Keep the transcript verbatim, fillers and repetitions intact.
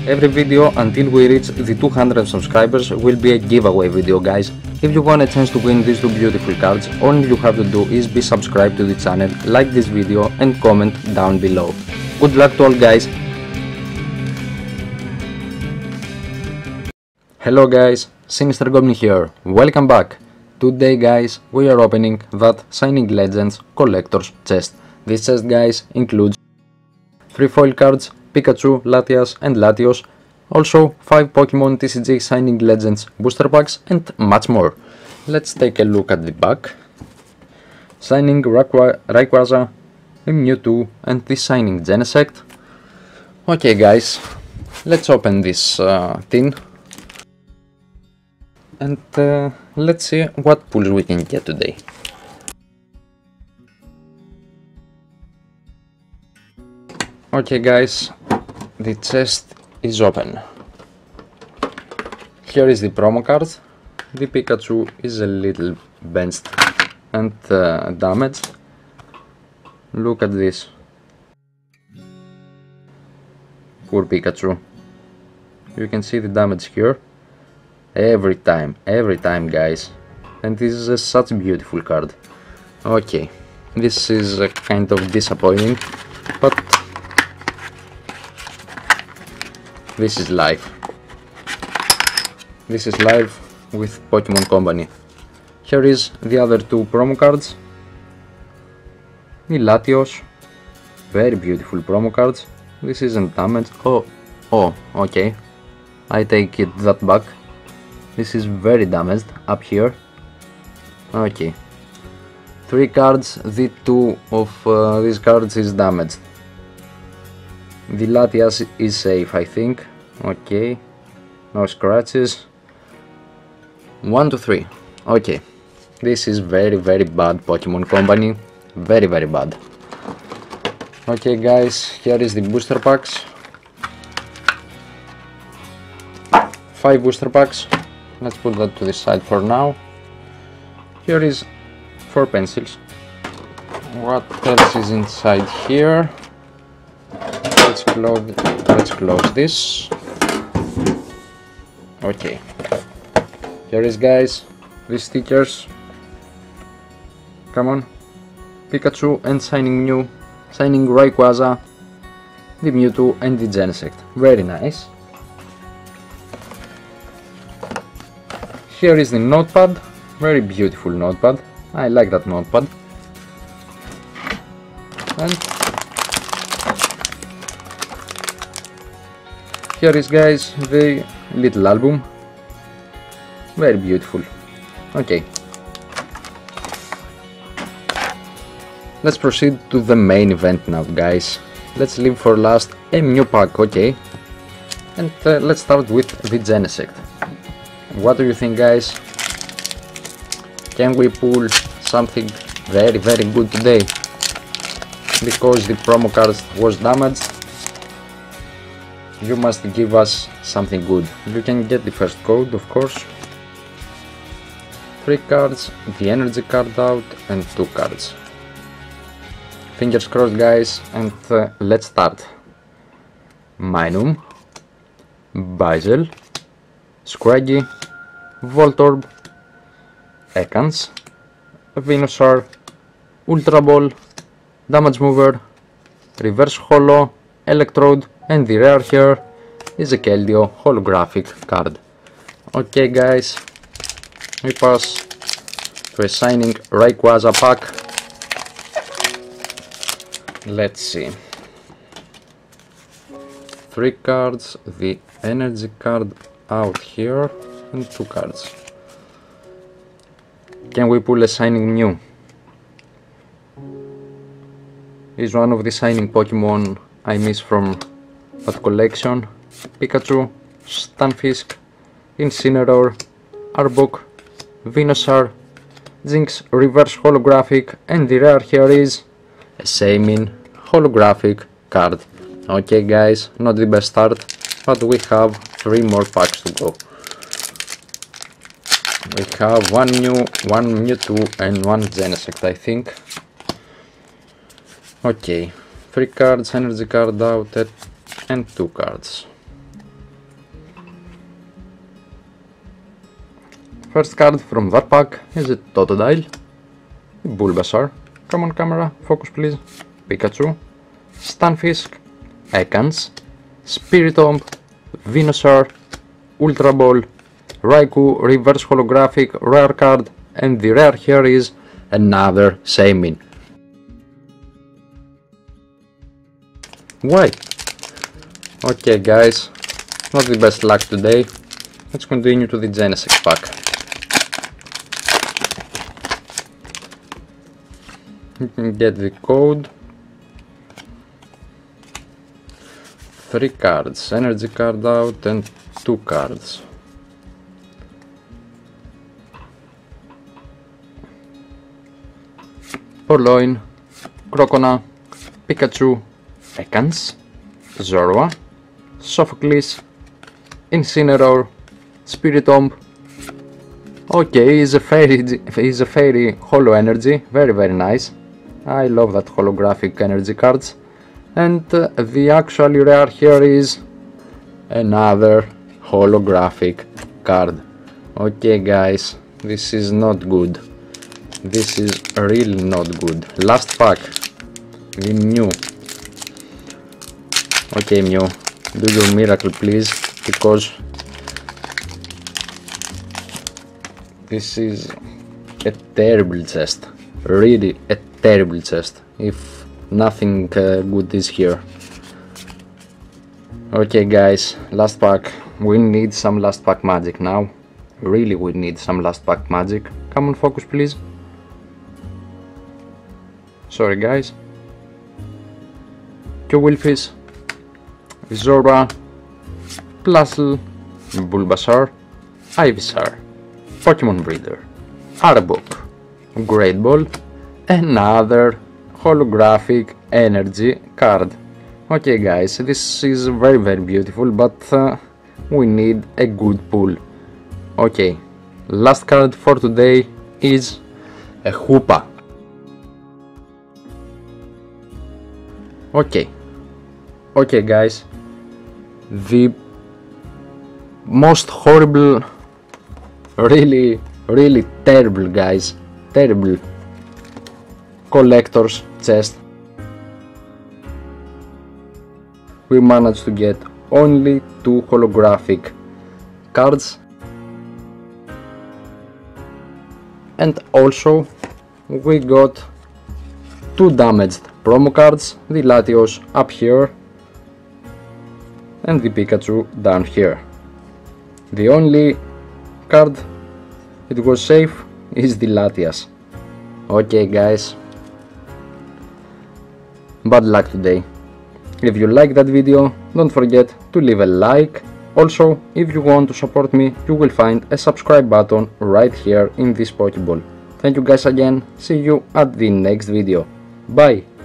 Every video until we reach the two hundred subscribers will be a giveaway video, guys. If you want a chance to win these two beautiful cards, all you have to do is be subscribed to the channel, like this video and comment down below. Good luck to all, guys. Hello guys, Sinister Goblin here, welcome back. Today guys, we are opening that Shining Legends Collector's Chest. This chest guys includes three foil cards, Pikachu, Latias and Latios, also five Pokemon T C G Shining Legends booster packs and much more. Let's take a look at the back. Shining Rayqu Rayquaza, Mewtwo and the Shining Genesect. Okay guys, let's open this uh, tin. And uh, let's see what pulls we can get today. Okay guys, the chest is open. Here is the promo card. The Pikachu is a little benched and uh, damaged. Look at this. Poor Pikachu. You can see the damage here. Every time, every time guys, and this is a, such a beautiful card. Okay, this is a kind of disappointing, but this is life. This is life with Pokemon Company. Here is the other two promo cards. The Latios, very beautiful promo cards. This isn't damaged. Oh, oh, okay, I take it that back. This is very damaged up here. Okay. Three cards, the two of uh, these cards is damaged. The Latias is safe, I think. Okay. No scratches. One, two, three. Okay. This is very, very bad Pokemon Company. Very, very bad. Okay guys, here is the booster packs. Five booster packs. Let's put that to the side for now. Here is four pencils. What else is inside here? Let's close. Let's close this. Okay. Here is guys the stickers. Come on, Pikachu and Shining Mew, Shining Rayquaza, the Mewtwo and the Genesect. Very nice. Here is the notepad, very beautiful notepad, I like that notepad. And here is guys the little album, very beautiful. Okay, let's proceed to the main event now guys. Let's leave for last a new pack, okay, and uh, let's start with the Genesect. What do you think guys? Can we pull something very very good today? Because the promo card was damaged, you must give us something good. You can get the first code of course. Three cards, the energy card out and two cards. Fingers crossed guys, and uh, let's start. Minun, Bizel, Scraggy, Voltorb, Ekans, Venusaur, Ultra Ball, Damage Mover, Reverse Holo, Electrode, and the rare here is a Keldeo holographic card. Okay guys, we pass to a Shining Rayquaza pack. Let's see. Three cards, the energy card out here, and two cards. Can we pull a Shining Mew? Is one of the Shining Pokemon I miss from that collection. Pikachu, Stunfisk, Incineroar, Arbok, Venusaur, Jinx Reverse Holographic, and the rare here is a Shaymin holographic card. Okay guys, not the best start, but we have three more packs to go. We have one new, one Mewtwo and one Genesect, I think. Okay, three cards, energy card out, and two cards. First card from that pack is a Totodile, Bulbasaur, come on camera, focus please, Pikachu, Stunfisk, Ekans, Spiritomb, Venusaur, Ultra Ball, Raikou, Reverse Holographic, Rare Card, and the rare here is another Shaymin. Why? Okay guys, not the best luck today. Let's continue to the Genesect pack. You can get the code. Three cards, energy card out and two cards. Purloin, Crocona, Pikachu, Ekans, Zorua, Sophocles, Incineroar, Spiritomb. Okay, is a fairy, is a fairy holo energy, very very nice. I love that holographic energy cards. And uh, the actually rare here is another holographic card. Okay guys, this is not good. This is really not good. Last pack, the Mew. Okay Mew, do your miracle please, because this is a terrible chest, really a terrible chest, if nothing uh, good is here. Okay guys, last pack, we need some last pack magic now, really we need some last pack magic. Come on focus please. Sorry guys. Qwilfish, Zorua, Plusle, Bulbasaur, Ivysaur, Pokemon Breeder, Arbok, Great Ball, another holographic energy card. Okay guys, this is very very beautiful, but uh, we need a good pull. Okay, last card for today is a Hoopa. Okay, okay guys, the most horrible, really really terrible guys, terrible collector's chest. We managed to get only two holographic cards, and also we got two damaged promo cards, the Latios up here and the Pikachu down here. The only card it was safe is the Latias. Okay guys, bad luck today. If you like that video, don't forget to leave a like. Also, if you want to support me, you will find a subscribe button right here in this Pokeball. Thank you guys again, see you at the next video. Bye!